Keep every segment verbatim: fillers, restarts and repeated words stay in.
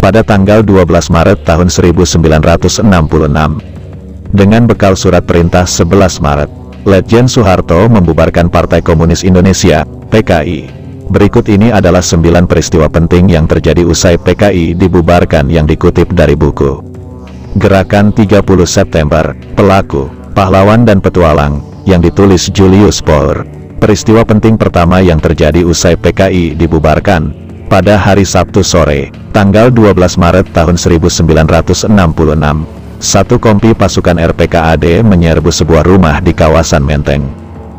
pada tanggal dua belas Maret tahun seribu sembilan ratus enam puluh enam. Dengan bekal surat perintah sebelas Maret, Letjen Soeharto membubarkan Partai Komunis Indonesia, P K I. Berikut ini adalah sembilan peristiwa penting yang terjadi usai P K I dibubarkan yang dikutip dari buku Gerakan tiga puluh September, Pelaku, Pahlawan dan Petualang, yang ditulis Julius Power. Peristiwa penting pertama yang terjadi usai P K I dibubarkan, pada hari Sabtu sore, tanggal dua belas Maret tahun seribu sembilan ratus enam puluh enam, satu kompi pasukan R P K A D menyerbu sebuah rumah di kawasan Menteng,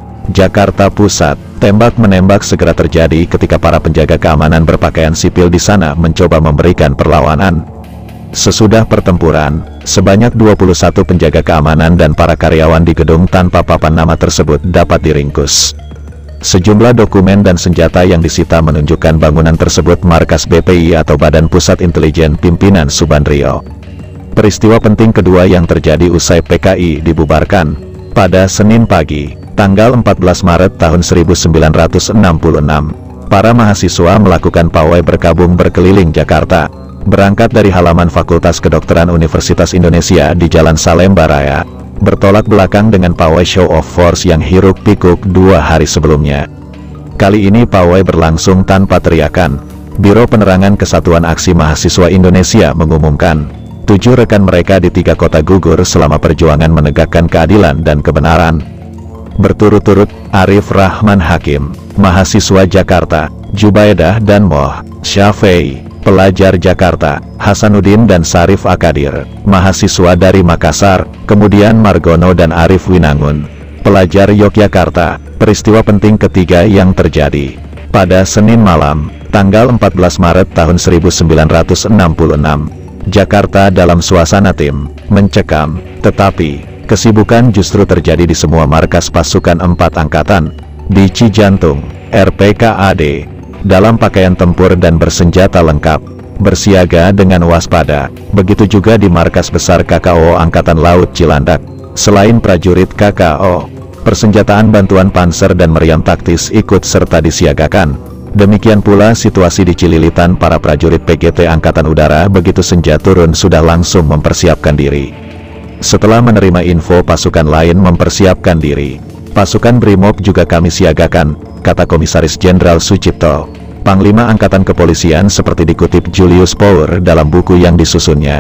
Jakarta Pusat. Tembak-menembak segera terjadi ketika para penjaga keamanan berpakaian sipil di sana mencoba memberikan perlawanan. Sesudah pertempuran, sebanyak dua puluh satu penjaga keamanan dan para karyawan di gedung tanpa papan nama tersebut dapat diringkus. Sejumlah dokumen dan senjata yang disita menunjukkan bangunan tersebut markas B P I atau Badan Pusat Intelijen Pimpinan Subandrio. Peristiwa penting kedua yang terjadi usai P K I dibubarkan, pada Senin pagi, tanggal empat belas Maret tahun seribu sembilan ratus enam puluh enam, para mahasiswa melakukan pawai berkabung berkeliling Jakarta, berangkat dari halaman Fakultas Kedokteran Universitas Indonesia di Jalan Salemba Raya, bertolak belakang dengan pawai show of force yang hiruk-pikuk dua hari sebelumnya. Kali ini pawai berlangsung tanpa teriakan. Biro Penerangan Kesatuan Aksi Mahasiswa Indonesia mengumumkan, tujuh rekan mereka di tiga kota gugur selama perjuangan menegakkan keadilan dan kebenaran. Berturut-turut, Arif Rahman Hakim, mahasiswa Jakarta, Jubaidah dan Moh Syafei, pelajar Jakarta, Hasanuddin dan Sarif Akadir, mahasiswa dari Makassar, kemudian Margono dan Arif Winangun, pelajar Yogyakarta. Peristiwa penting ketiga yang terjadi pada Senin malam, tanggal empat belas Maret tahun seribu sembilan ratus enam puluh enam, Jakarta dalam suasana tim mencekam, tetapi kesibukan justru terjadi di semua markas pasukan empat angkatan, di Cijantung, R P K A D, dalam pakaian tempur dan bersenjata lengkap, bersiaga dengan waspada. Begitu juga di markas besar K K O Angkatan Laut Cilandak. Selain prajurit K K O, persenjataan bantuan panser dan meriam taktis ikut serta disiagakan. Demikian pula situasi di Cililitan. Para prajurit P G T Angkatan Udara begitu senja turun sudah langsung mempersiapkan diri. Setelah menerima info pasukan lain mempersiapkan diri, pasukan Brimob juga kami siagakan, kata Komisaris Jenderal Sucipto, Panglima Angkatan Kepolisian, seperti dikutip Julius Power dalam buku yang disusunnya.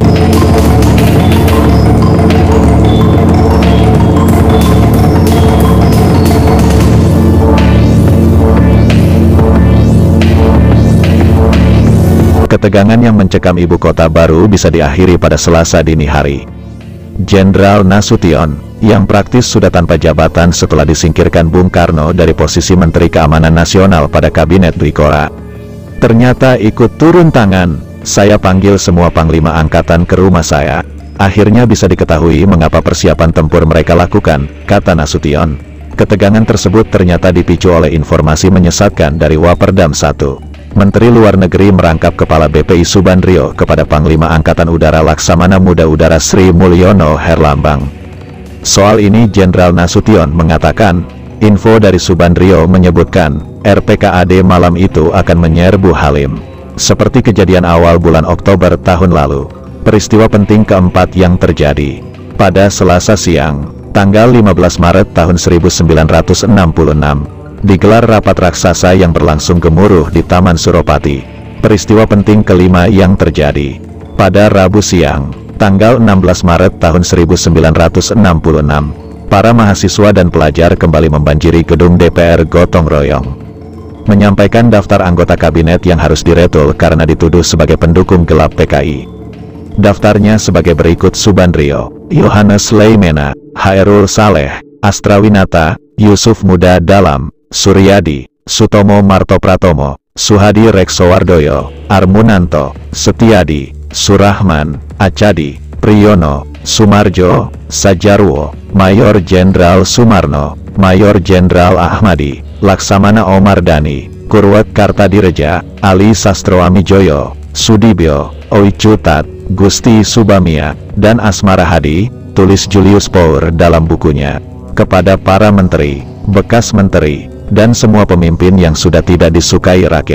Ketegangan yang mencekam ibu kota baru bisa diakhiri pada Selasa dini hari. Jenderal Nasution, yang praktis sudah tanpa jabatan setelah disingkirkan Bung Karno dari posisi Menteri Keamanan Nasional pada Kabinet Dwikora, ternyata ikut turun tangan. Saya panggil semua panglima angkatan ke rumah saya. Akhirnya bisa diketahui mengapa persiapan tempur mereka lakukan, kata Nasution. Ketegangan tersebut ternyata dipicu oleh informasi menyesatkan dari Waperdam satu. Menteri Luar Negeri merangkap Kepala B P I Subandrio kepada Panglima Angkatan Udara Laksamana Muda Udara Sri Mulyono Herlambang. Soal ini Jenderal Nasution mengatakan, info dari Subandrio menyebutkan, R P K A D malam itu akan menyerbu Halim. Seperti kejadian awal bulan Oktober tahun lalu. Peristiwa penting keempat yang terjadi pada Selasa siang, tanggal lima belas Maret tahun seribu sembilan ratus enam puluh enam. Digelar rapat raksasa yang berlangsung gemuruh di Taman Suropati. Peristiwa penting kelima yang terjadi pada Rabu siang, tanggal enam belas Maret tahun seribu sembilan ratus enam puluh enam. Para mahasiswa dan pelajar kembali membanjiri gedung D P R gotong royong, menyampaikan daftar anggota kabinet yang harus diretul karena dituduh sebagai pendukung gelap P K I. Daftarnya sebagai berikut: Subandrio, Yohanes Leimena, Hairul Saleh, Astrawinata, Yusuf Muda Dalam, Suryadi, Sutomo Martopratomo, Suhadi Reksowardoyo, Armunanto, Setiadi, Surahman, Acadi, Priyono, Sumarjo, Sajarwo, Mayor Jenderal Sumarno, Mayor Jenderal Ahmadi, Laksamana Omar Dhani, Kurwat Kartadireja, Ali Sastroamijoyo, Sudibyo, Oicutat, Gusti Subamia, dan Asmara Hadi, tulis Julius Power dalam bukunya. Kepada para menteri, bekas menteri, dan semua pemimpin yang sudah tidak disukai rakyat,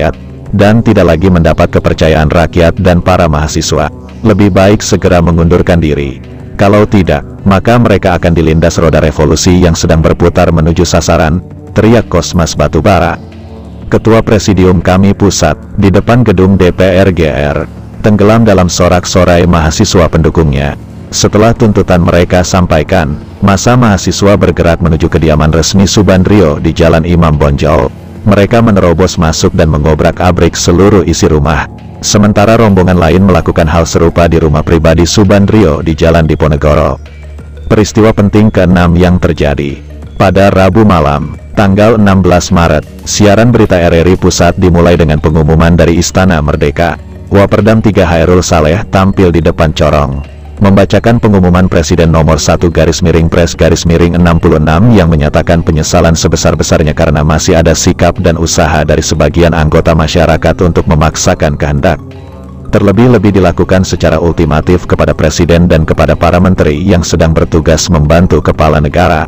dan tidak lagi mendapat kepercayaan rakyat dan para mahasiswa. Lebih baik segera mengundurkan diri. Kalau tidak, maka mereka akan dilindas roda revolusi yang sedang berputar menuju sasaran, teriak Kosmas Batubara, Ketua Presidium kami pusat, di depan gedung D P R G R, tenggelam dalam sorak-sorai mahasiswa pendukungnya. Setelah tuntutan mereka sampaikan, massa mahasiswa bergerak menuju kediaman resmi Subandrio di Jalan Imam Bonjol. Mereka menerobos masuk dan mengobrak-abrik seluruh isi rumah. Sementara rombongan lain melakukan hal serupa di rumah pribadi Subandrio di Jalan Diponegoro. Peristiwa penting keenam yang terjadi pada Rabu malam, tanggal enam belas Maret, siaran berita R R I Pusat dimulai dengan pengumuman dari Istana Merdeka. Waperdam tiga Hairul Saleh tampil di depan corong, membacakan pengumuman Presiden nomor satu garis miring Pres garis miring enam puluh enam yang menyatakan penyesalan sebesar-besarnya karena masih ada sikap dan usaha dari sebagian anggota masyarakat untuk memaksakan kehendak. Terlebih-lebih dilakukan secara ultimatif kepada Presiden dan kepada para menteri yang sedang bertugas membantu kepala negara.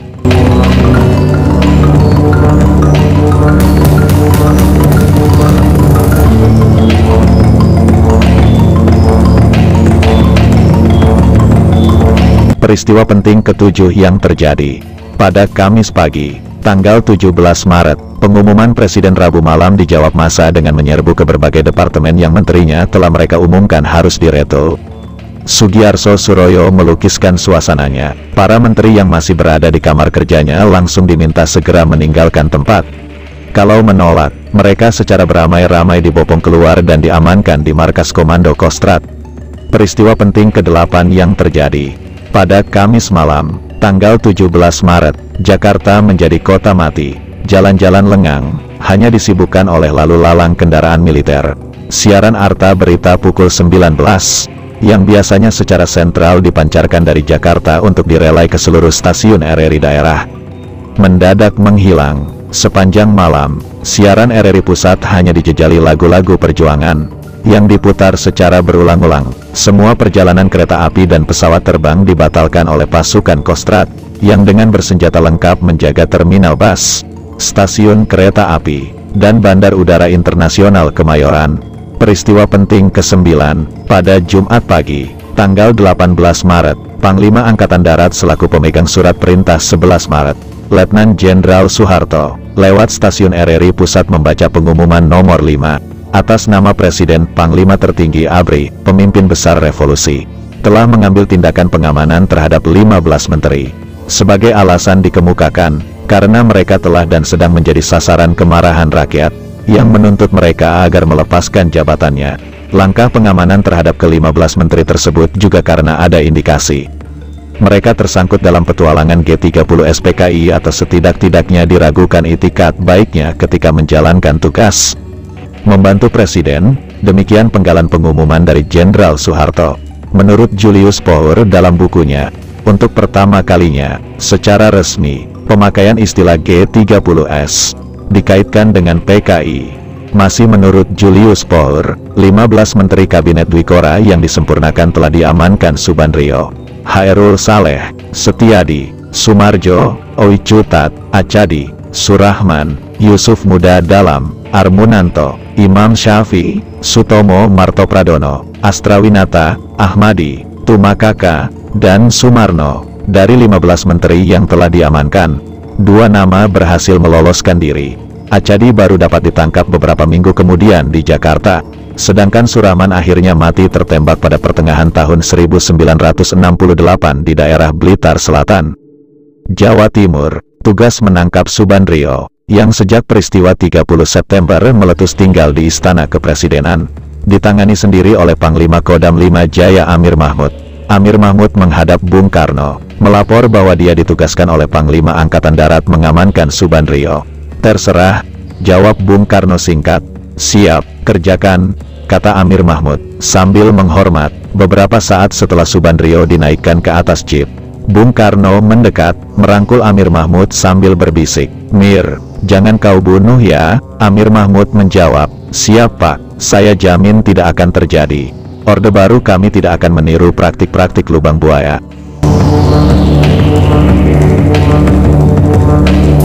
Peristiwa penting ketujuh yang terjadi pada Kamis pagi, tanggal tujuh belas Maret, pengumuman Presiden Rabu malam dijawab massa dengan menyerbu ke berbagai departemen yang menterinya telah mereka umumkan harus direto. Sugiarso Suroyo melukiskan suasananya. Para menteri yang masih berada di kamar kerjanya langsung diminta segera meninggalkan tempat. Kalau menolak, mereka secara beramai-ramai dibopong keluar dan diamankan di markas Komando Kostrad. Peristiwa penting kedelapan yang terjadi pada Kamis malam, tanggal tujuh belas Maret, Jakarta menjadi kota mati. Jalan-jalan lengang, hanya disibukkan oleh lalu lalang kendaraan militer. Siaran Arta Berita pukul sembilan belas, yang biasanya secara sentral dipancarkan dari Jakarta untuk direlay ke seluruh stasiun R R I daerah, mendadak menghilang. Sepanjang malam, siaran R R I Pusat hanya dijejali lagu-lagu perjuangan yang diputar secara berulang-ulang. Semua perjalanan kereta api dan pesawat terbang dibatalkan oleh pasukan Kostrad, yang dengan bersenjata lengkap menjaga terminal bus, stasiun kereta api, dan Bandar Udara Internasional Kemayoran. Peristiwa penting kesembilan, pada Jumat pagi, tanggal delapan belas Maret, Panglima Angkatan Darat selaku pemegang surat perintah sebelas Maret, Letnan Jenderal Soeharto, lewat stasiun R R I Pusat membaca pengumuman nomor lima. Atas nama Presiden Panglima Tertinggi A B R I, pemimpin besar revolusi, telah mengambil tindakan pengamanan terhadap lima belas menteri. Sebagai alasan dikemukakan, karena mereka telah dan sedang menjadi sasaran kemarahan rakyat, yang menuntut mereka agar melepaskan jabatannya. Langkah pengamanan terhadap kelima belas menteri tersebut juga karena ada indikasi mereka tersangkut dalam petualangan G tiga puluh S P K I atau setidak-tidaknya diragukan itikat baiknya ketika menjalankan tugas membantu Presiden. Demikian penggalan pengumuman dari Jenderal Soeharto. Menurut Julius Power dalam bukunya, untuk pertama kalinya, secara resmi, pemakaian istilah G tiga puluh S dikaitkan dengan P K I. Masih menurut Julius Power, lima belas menteri kabinet Dwikora yang disempurnakan telah diamankan Subandrio, Hairul Saleh, Setiadi, Sumarjo, Owi Cutat, Acadi, Surahman, Yusuf Muda Dalam, Armunanto, Imam Syafi'i, Sutomo Martopradono, Astrawinata, Ahmadi, Tumakaka, dan Sumarno. Dari lima belas menteri yang telah diamankan, dua nama berhasil meloloskan diri. Acadi baru dapat ditangkap beberapa minggu kemudian di Jakarta, sedangkan Surahman akhirnya mati tertembak pada pertengahan tahun seribu sembilan ratus enam puluh delapan di daerah Blitar Selatan, Jawa Timur. Tugas menangkap Subandrio, yang sejak peristiwa tiga puluh September meletus tinggal di Istana Kepresidenan, ditangani sendiri oleh Panglima Kodam lima Jaya Amir Mahmud. Amir Mahmud menghadap Bung Karno, melapor bahwa dia ditugaskan oleh Panglima Angkatan Darat mengamankan Subandrio. Terserah, jawab Bung Karno singkat. Siap, kerjakan, kata Amir Mahmud, sambil menghormat. Beberapa saat setelah Subandrio dinaikkan ke atas jeep, Bung Karno mendekat, merangkul Amir Mahmud sambil berbisik, "Mir, jangan kau bunuh ya." Amir Mahmud menjawab, "Siap Pak, saya jamin tidak akan terjadi. Orde Baru kami tidak akan meniru praktik-praktik lubang buaya."